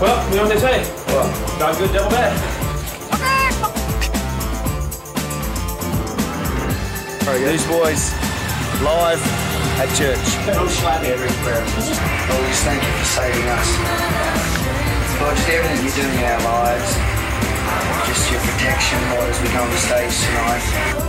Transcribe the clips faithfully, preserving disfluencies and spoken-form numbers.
Well, you know what they say. Well, God good, devil bad. Newsboys, live at church. Don't slap me every prayer. Lord, we just thank you for saving us. Lord, just everything you're doing in our lives, just your protection, Lord, as we go on the stage tonight.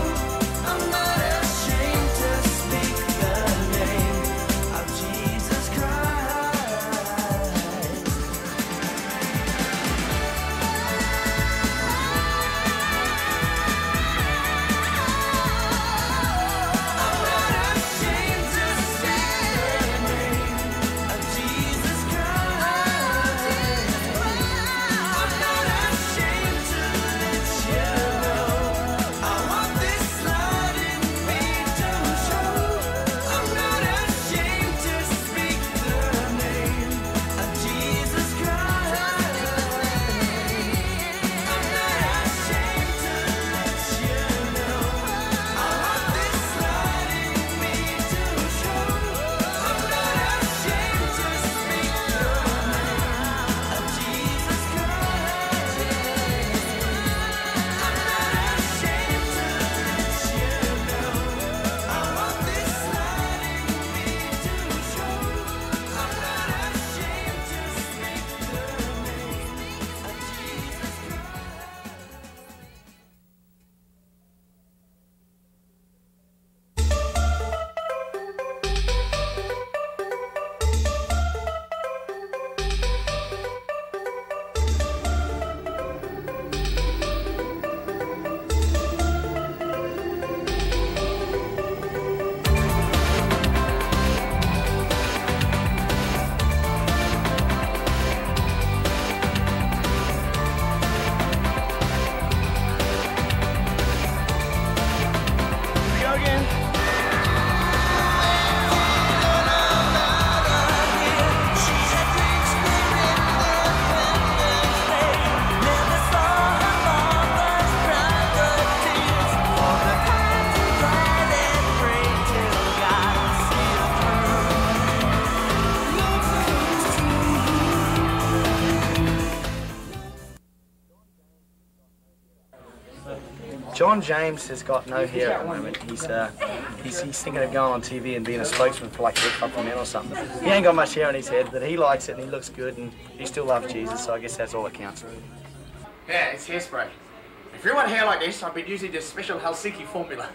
John James has got no hair at the moment. He's, uh, he's, he's thinking of going on T V and being a spokesman for like Red Club for Men or something. He ain't got much hair on his head, but he likes it and he looks good and he still loves Jesus, so I guess that's all that counts. Yeah, it's hairspray. If you want hair like this, I've been using this special Helsinki formula.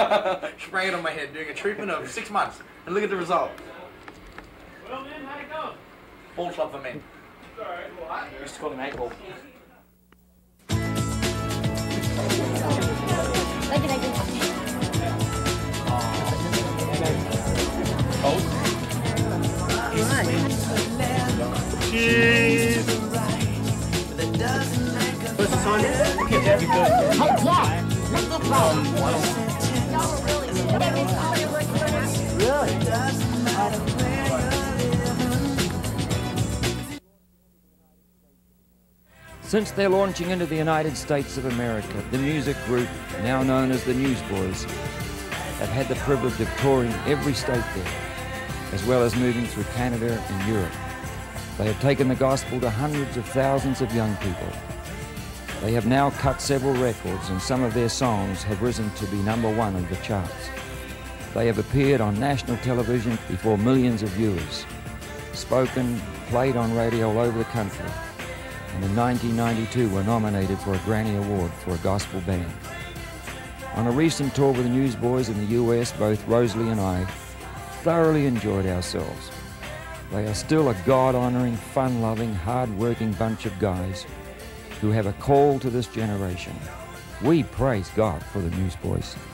Spray it on my head, doing a treatment of six months. And look at the result. Well, man, how'd it go? Ball Club for Men. Sorry, what? We used to call him eight ball. Cheers! What's the sign there? Okay, that'd be good. Since their launching into the United States of America, the music group, now known as the Newsboys, have had the privilege of touring every state there, as well as moving through Canada and Europe. They have taken the gospel to hundreds of thousands of young people. They have now cut several records and some of their songs have risen to be number one of the charts. They have appeared on national television before millions of viewers, spoken, played on radio all over the country, and in nineteen ninety-two were nominated for a Grammy Award for a gospel band. On a recent tour with the Newsboys in the U S, both Rosalie and I thoroughly enjoyed ourselves. They are still a God-honouring, fun-loving, hard-working bunch of guys who have a call to this generation. We praise God for the Newsboys.